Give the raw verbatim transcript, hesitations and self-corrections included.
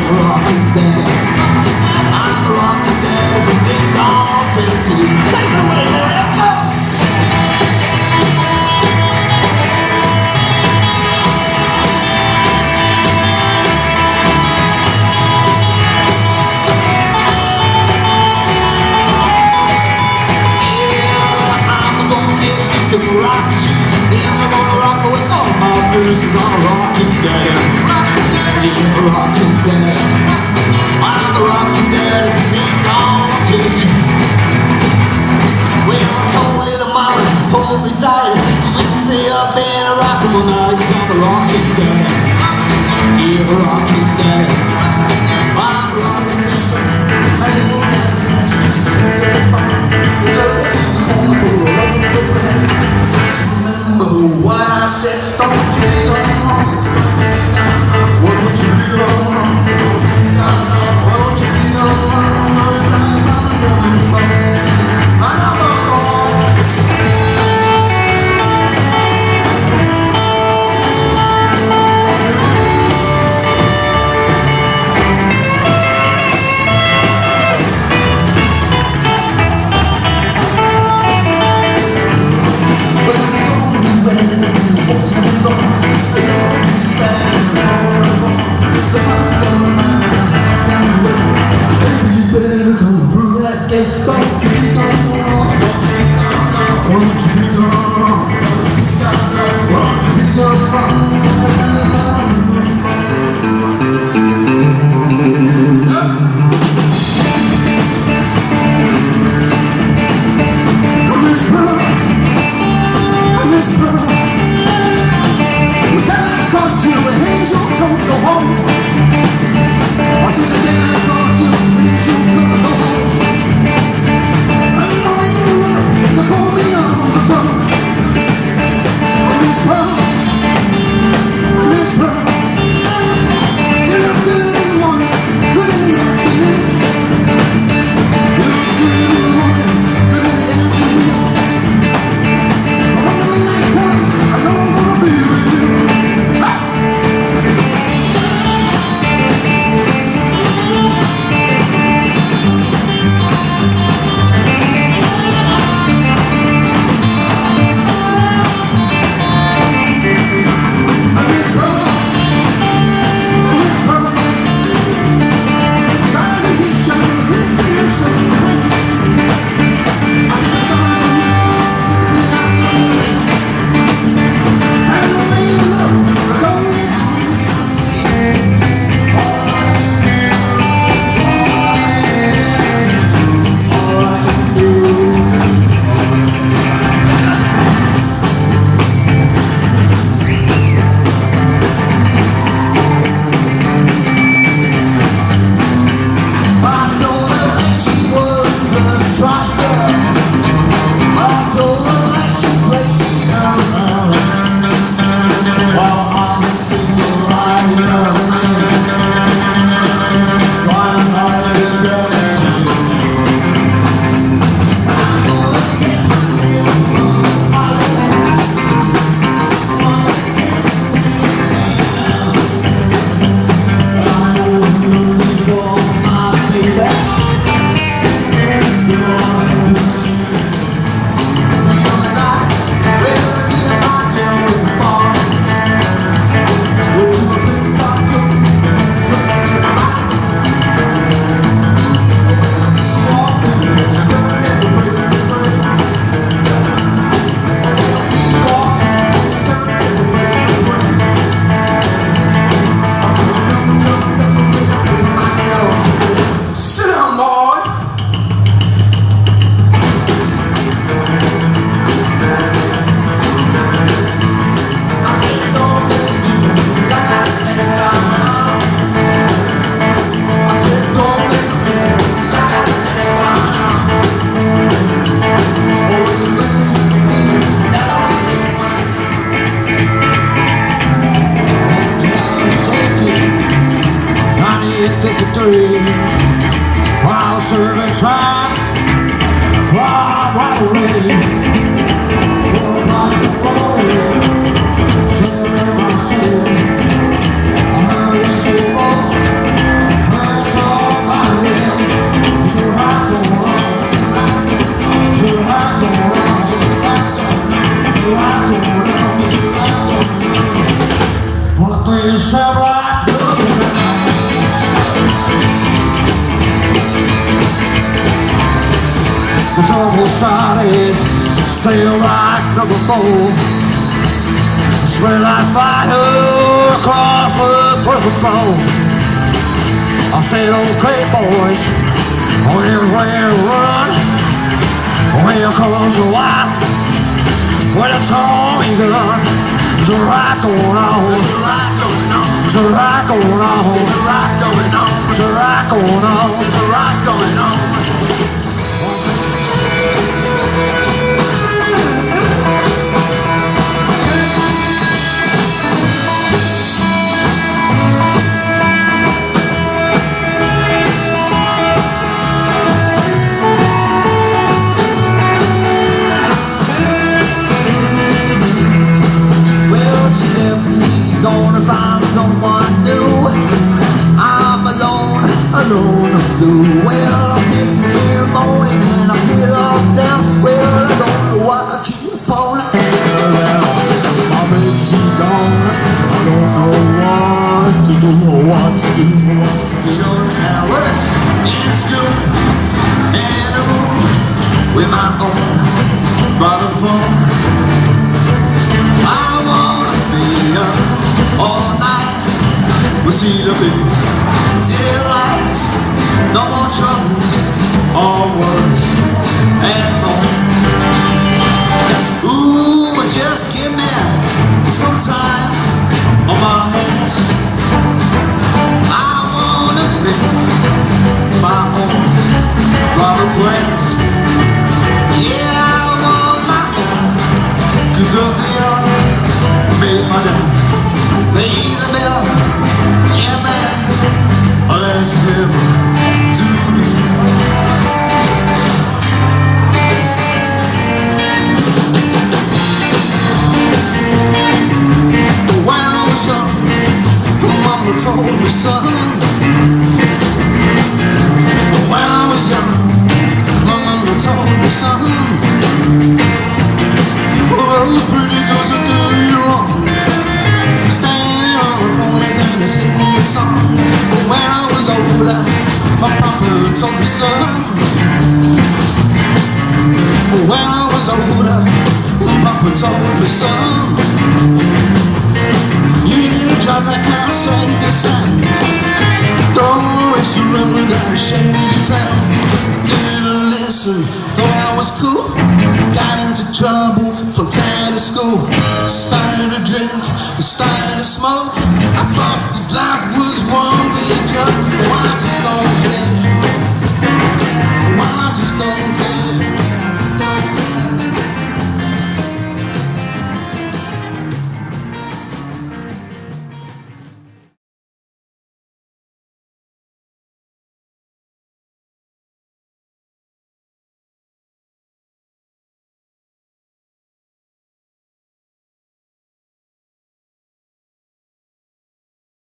rockin' daddy. I'm a rockin' daddy from ding dong to the sea. Take it away, Lord, let's go! Some rock shoes, and I'm gonna rock with all my bruises. I'm a rockin' daddy, rockin' daddy, rockin' daddy. I'm a rockin' daddy from ding dong to the sea. Well, I told little mama, hold me tight, so we can stay up and rock all night. 'Cause I'm a rockin' daddy, yeah, rockin' daddy. I'm a rockin' daddy. I ain't got this message. Go to the corner for a love story. What I said, don't drink along. What would you drink along? What would you drink along? the trouble started, sail like number four. Spread like fire across the prison floor. I said, okay boys, on everywhere run. Here comes the light, when it's all gun. There's a rock going on, there's a rock going on, there's a rock going on, there's a rock going on, there's a rock going on, there's a rock going on. Gonna find someone new. I'm alone, alone, blue. Well, I'm sitting here moaning and I feel up down. Well, I don't know why I keep on. My baby, she's gone. I don't know what to do, what to do, what to do. Short hours in school, in a room with my own bottle phone. I wanna stay up all night, we'll see the big city lights. No more troubles, all worries and more. Ooh, just give me some time on my hands. I wanna make my own private plans. Yeah, I want my own good of the other, made my day. Pay the bill, yeah man, oh that's heaven to me. When I was young, my mama told me, son. When I was young, my mama told me, son. Well, those pretty girls will do you wrong, and singing a song. But when I was older, my papa told me, son. When I was older, my papa told me, son, you need to drive that car safe and sound. Don't always surrender that shady plan. Didn't listen, thought I was cool. Got into trouble, flunked out of school. Started to drink, started to smoke. I thought this life was one big joke.